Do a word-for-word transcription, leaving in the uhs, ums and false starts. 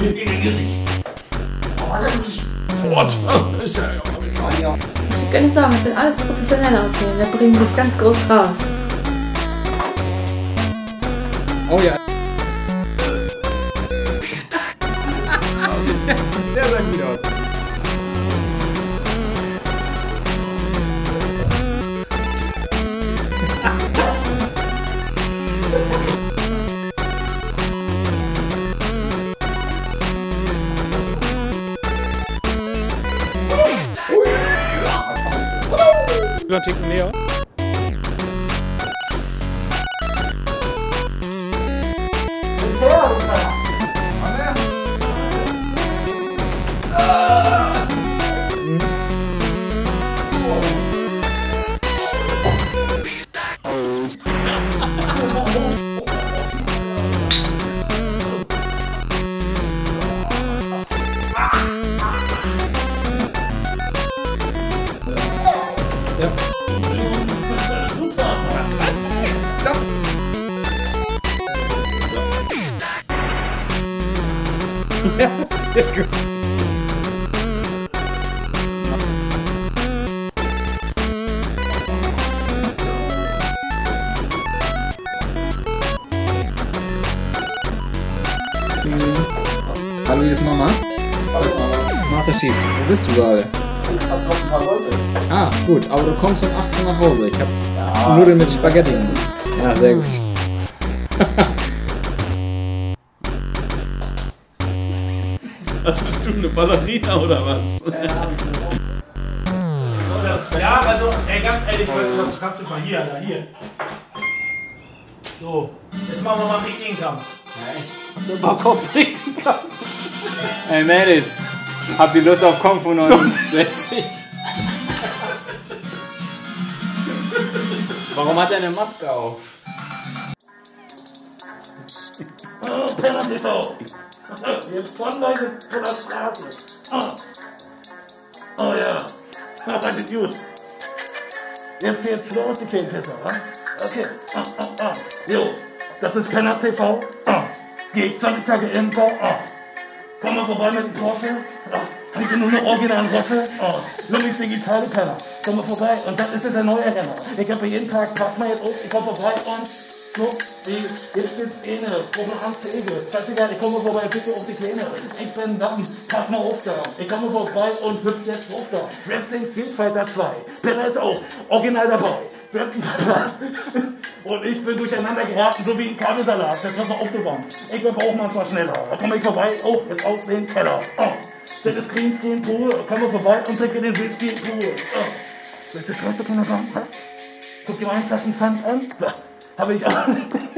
mir gegen ihr Gesicht. Fort! Ist ja ja. Mach dir keine Sorgen, es wird alles professionell aussehen. Wir bringen dich ganz groß raus. Oh ja. Der sah gut aus. Noch einen Ticken näher. Ja. Stopp! Ja, sehr gut. Mhm. Hallo, hier ist Mama. Hallo Mama. Master Chief, wo bist du gerade? Ich hab noch ein paar Leute. Ah, gut, aber du kommst um achtzehn nach Hause. Ich hab Ja. Nudeln mit Spaghetti. Ja, sehr gut. Was bist du, eine Ballerina oder was? Ja, ja, also, ey, ganz ehrlich, weißt du was, du kannst du mal hier, Alter, hier. So, jetzt machen wir mal einen richtigen Kampf. Ja, echt? Der Bock auf richtigen Kampf. Hey Mädels, habt ihr Lust auf Kung Fu neunundsechzig? Warum hat er eine Maske auf? Oh, Penner T V. Jetzt von Leute von der Straße. Oh, oh ja, ah, das ist gut. Jetzt jetzt los, die kleinen Pisser, wa? Okay, ah, ah, ah. Jo, das ist Penner T V. Ah. Geh ich zwanzig Tage Impfbau. Ah. Komm mal vorbei mit dem Porsche. Ah. Trinke nur noch originalen Rosse. Oh, Lumis digitale Penner. Komm mal vorbei. Und das ist jetzt der neue Renner. Ich habe jeden Tag, pass mal jetzt auf, ich komm vorbei und so, wie, jetzt sitzt eine, Gruppe Angst zur Ege. Scheißegal, ich komme vorbei, bitte auf die Kleine. Ich bin dann, pass mal auf da. Ich komme vorbei und hüpf jetzt auf da. Wrestling Street Fighter zwei. Penner ist auch original dabei. Und ich bin durcheinander geraten, so wie ein Kabelsalat. Das wird mal aufgewandt. Ich bin auch manchmal schneller. Da komme ich vorbei, oh, jetzt aus dem Keller. Oh. Das ist Green Screen pur. Komm mal vorbei und trinke den Whisky pur. Oh. Willst du Scheiße, Kindergarten? Guck dir mal einen Flaschen Pfand an. Habe ich auch.